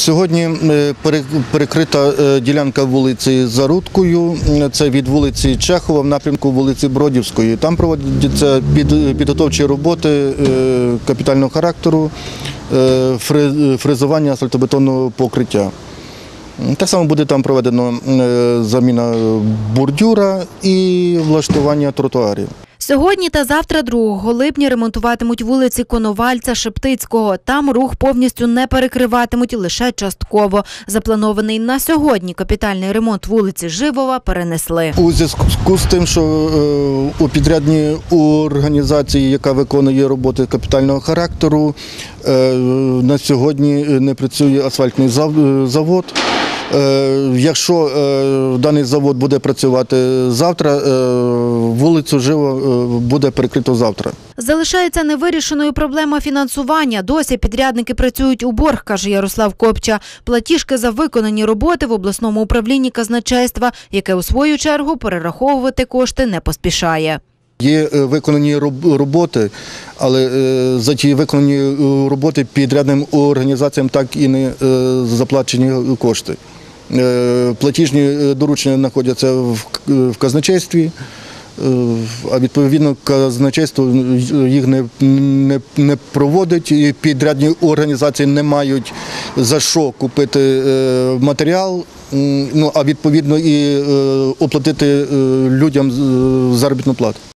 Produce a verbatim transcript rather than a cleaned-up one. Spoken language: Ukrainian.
Сьогодні перекрита ділянка вулиці Зарудкою, це від вулиці Чехова в напрямку вулиці Бродівської. Там проводяться підготовчі роботи капітального характеру, фрезування асфальтобетонного покриття. Так само буде там проведено заміна бордюра і влаштування тротуарів. Сьогодні та завтра, другого липня, ремонтуватимуть вулиці Коновальця, Шептицького. Там рух повністю не перекриватимуть, лише частково. Запланований на сьогодні капітальний ремонт вулиці Живова перенесли. У зв'язку з тим, що у підрядній організації, яка виконує роботи капітального характеру, на сьогодні не працює асфальтний завод. Якщо даний завод буде працювати завтра, вулицю Живо буде перекрито завтра. Залишається невирішеною проблема фінансування. Досі підрядники працюють у борг, каже Ярослав Копча. Платіжки за виконані роботи в обласному управлінні казначейства, яке у свою чергу перераховувати кошти не поспішає. Є виконані роботи, але за ті виконані роботи підрядним організаціям так і не заплачені кошти. Платіжні доручення знаходяться в казначействі, а відповідно казначейство їх не, не, не проводить, і підрядні організації не мають за що купити матеріал, ну, а відповідно і оплатити людям заробітну плату.